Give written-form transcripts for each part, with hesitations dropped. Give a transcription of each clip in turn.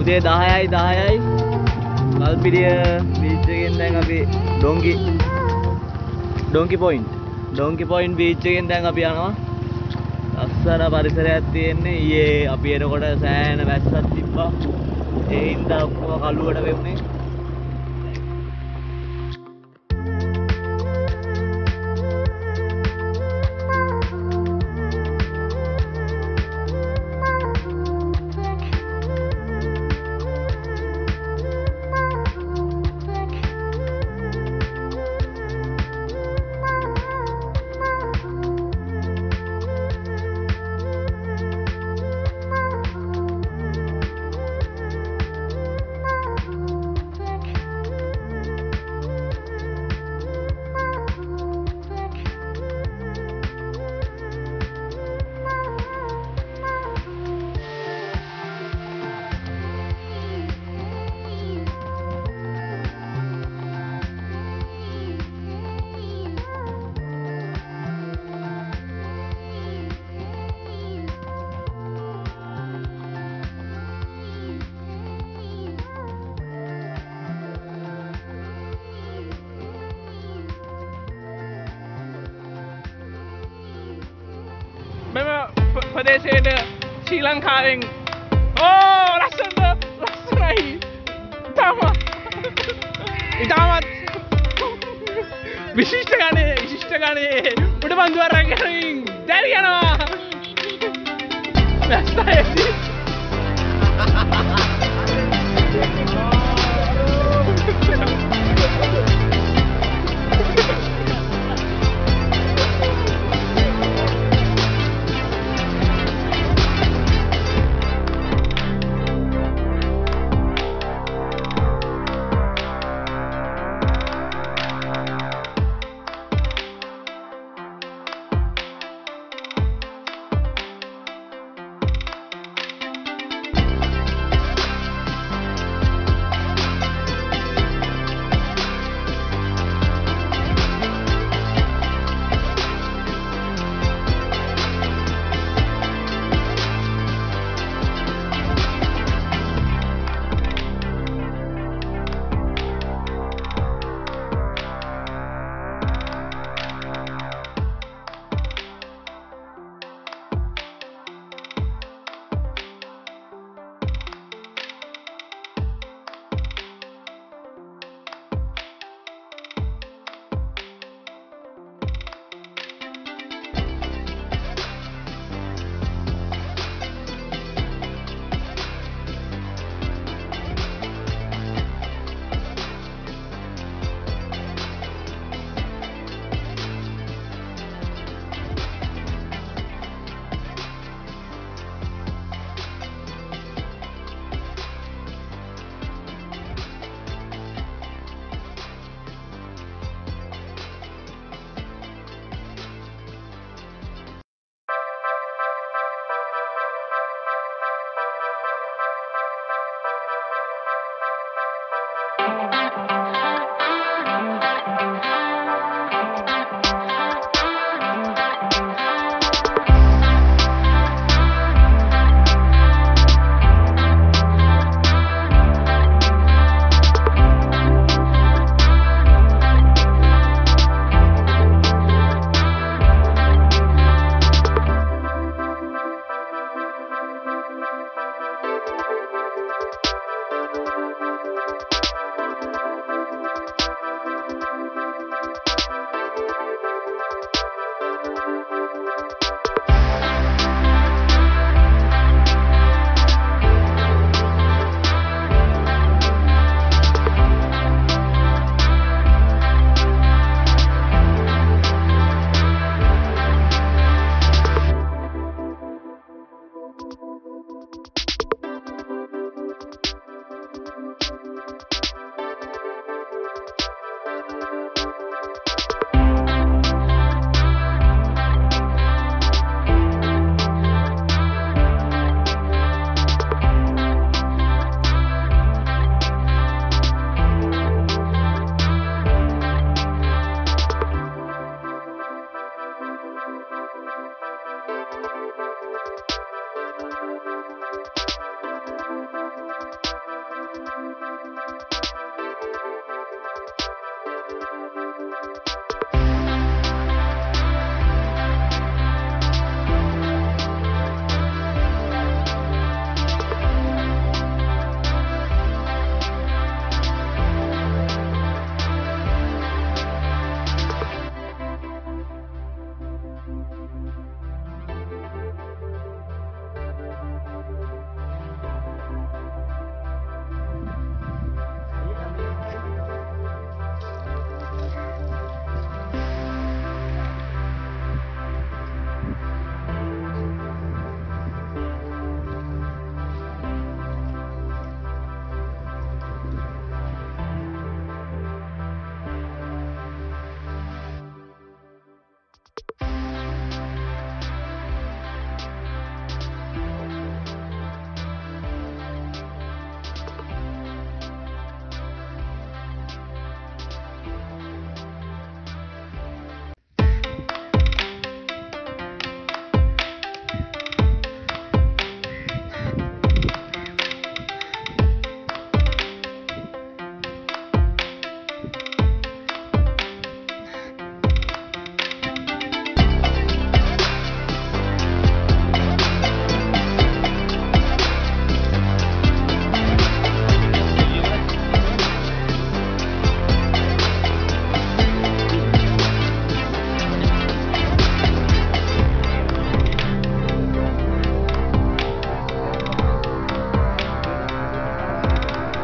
උදේ 10යි කල්පිටිය බීච් එකෙන් දැන් අපි ඩොන්කි පොයින්ට් බීච් එකෙන් දැන් අපි යනවා. ලස්සන පරිසරයක් තියෙන්නේ. ඊයේ අපි එනකොට සෑහෙන වැස්සක් තිබ්බා. ඒ හින්දා ඔක්කොම කළුවට වෙන්නේ. මෙම ප්‍රදේශයට ශ්‍රී ලංකාවෙන් ලස්සනයි ඉතාමත් විශිෂ්ට ගණයේ උඩ බන්දුව රැගෙන දැරි යනවා වැස්සයි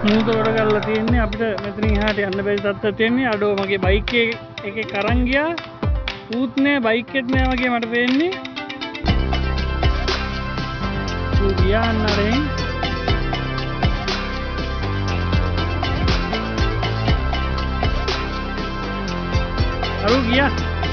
මූත වල කරලා තියෙන්නේ අපිට මෙතනින් එහාට යන්න බැරි තත්ත්වයක් තියෙන්නේ. අඩෝ මගේ බයික් එකේ කරන් ගියා. ඌත් නෑ බයික් එකත් නෑ වගේ මට පේන්නේ. ඌ ගියා අන්නරෙන්. අරු ගියා.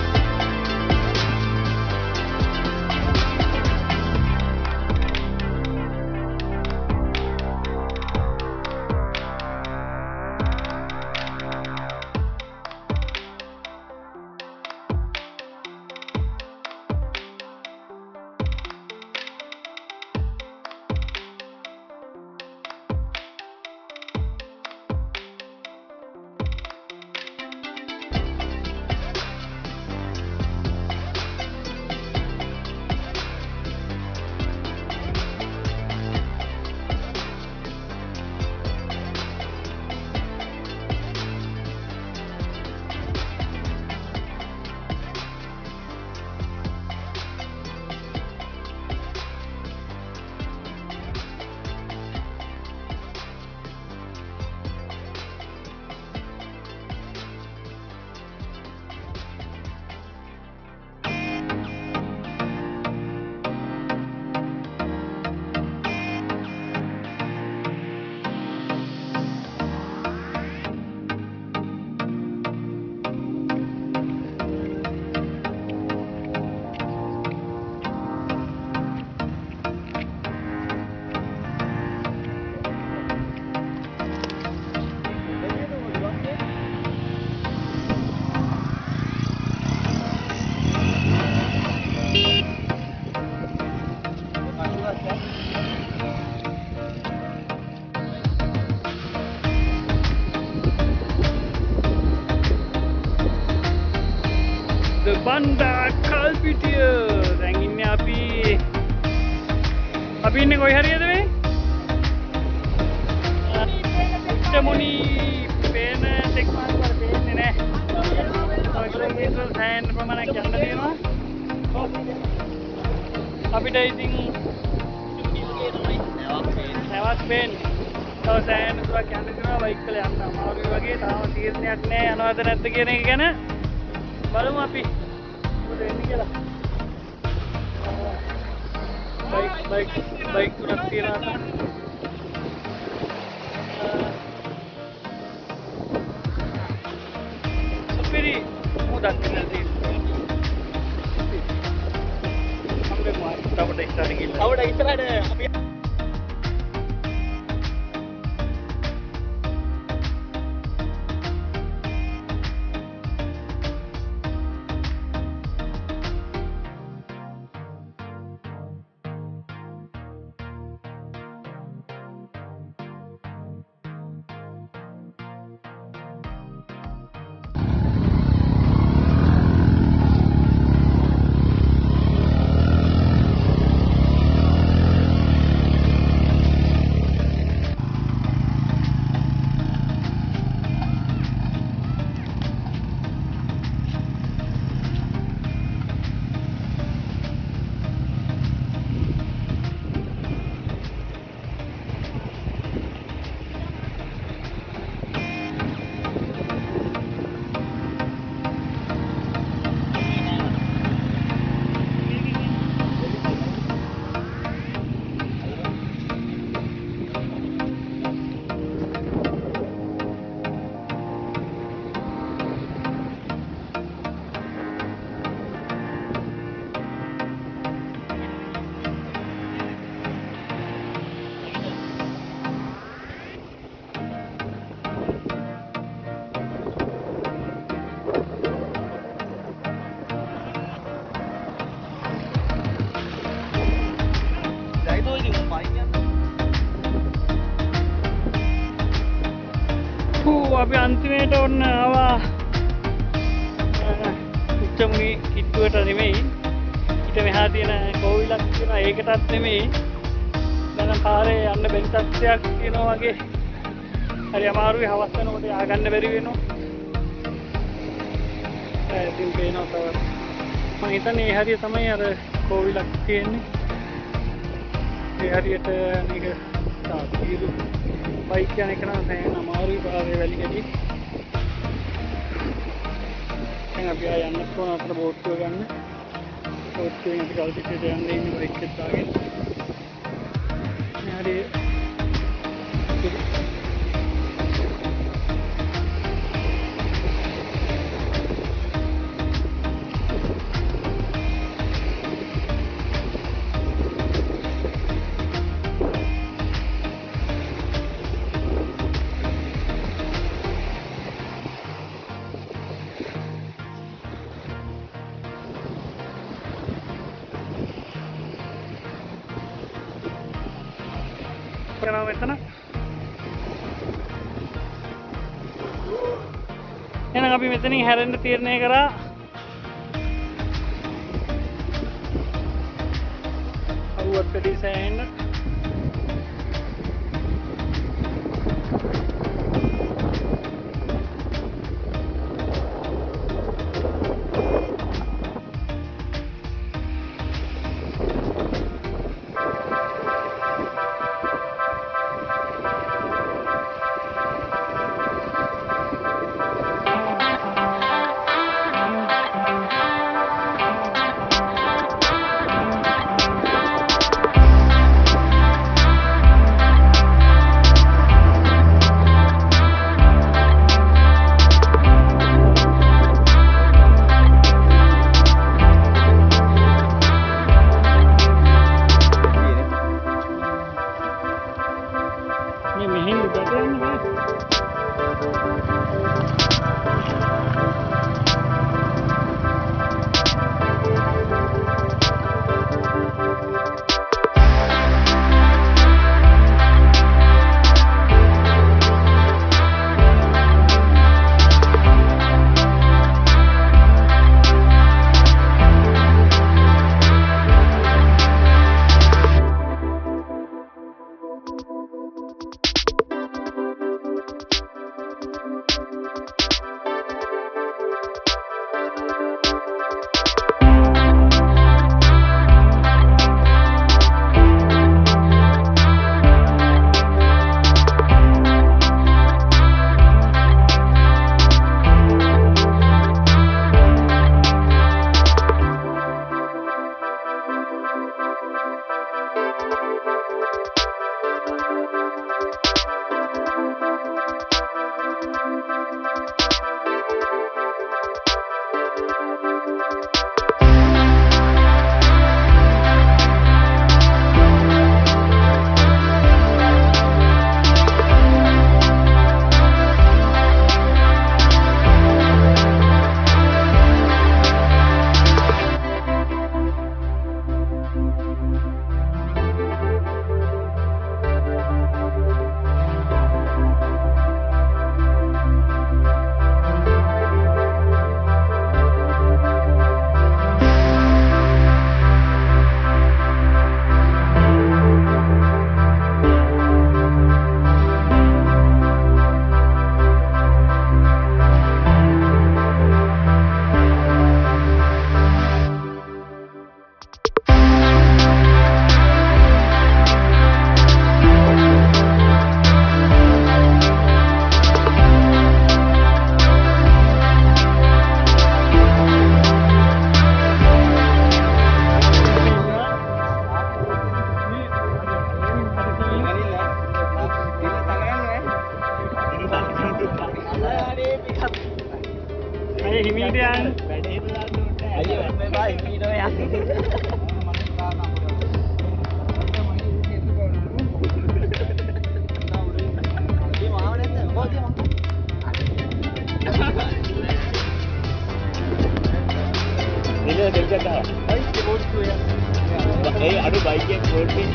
Banda Kalpitiya. දැන් ඉන්නේ අපි ඉන්නේ කොයි හරියද මේ? ඉච්ඡමුණි පේන ටෙක්මාස් වල පේන්නේ නැහැ. කිලෝමීටර් 6 ප්‍රමාණයක් යන්න තියෙනවා. අපිට ඉතින් නැවක් පේන්නේ. තව සෑහෙන දුරක් යන්න තියෙනවා බයික් වල යන්න අමාරුයි වගේ. තාම තීරණයක් නැහැ යනවද නැද්ද කියන එක ගැන. බලමු අපි මොකද වෙන්නේ කියලා. බයික් තුනක් තියෙනවා. සුපිරි මුදක් නැති. අපේ මාත් තවට ඉස්සරහට ගිහිල්ලා. තවට ඉස්සරහට අපි අපි අන්තිමේට ඔන්න ආවා ඉච්ඡමුණි කිට්ටුවට නෙමෙයි ඊට මෙහා තියෙන කෝවිලක් තියෙනවා ඒකටත් නෙමෙයි දැන් පාරේ යන්න බැරි තත්ත්වයක් තියෙනවා වගේ හරි අමාරුයි හවස් වෙනකොට ආගන්න බැරි වෙනවා ඉතින් පේනවා තව මම හිතන්නේ ඒ හරිය තමයි අර කෝවිලක් තියෙන්නේ ඒ හරියට මේක තාපීරු බයික් යන එක නම් දැන් අමාරුයි පාරේ වැලි ගැලි. දැන් අපි ආය යන්න ඕන අපේ බෝට්ටුව ගන්න. බෝට්ටුවෙන් අපි කල්පිටේට යන්න ඉන්නේ බයික් එක දාගෙන. හරි. කරනවා මෙතන. එහෙනම් අපි මෙතනින් හැරෙන්න තීරණය කරා. අවුවත් පිටි සෑහෙන්න. aduh baiknya golfing.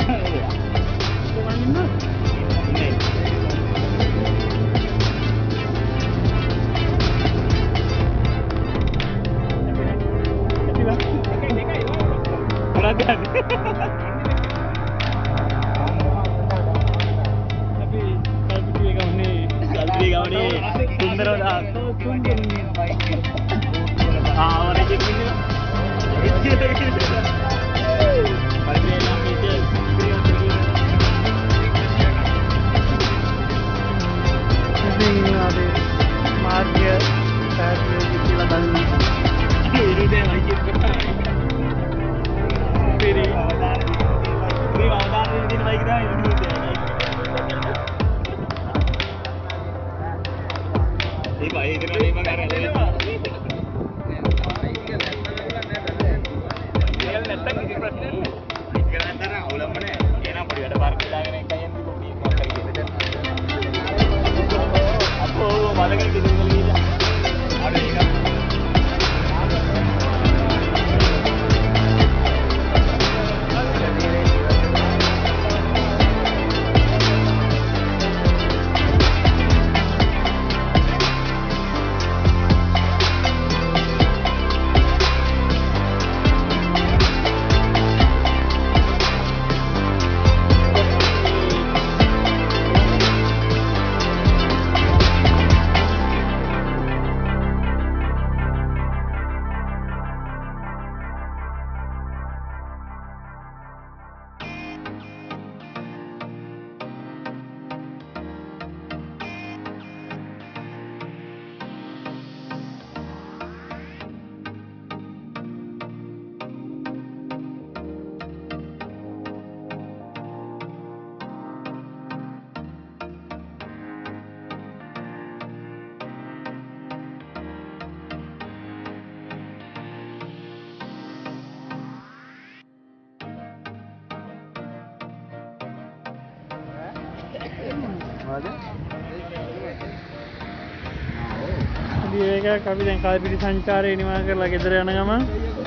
ඒක අපි දැන් කාර්යපිටි සංචාරය නිමා කරලා ගෙදර යන ගමන්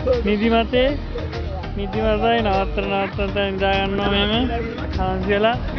නිදිමතේ නවත්තන තැන නිදා ගන්නවා මෙහෙම හාන්සි වෙලා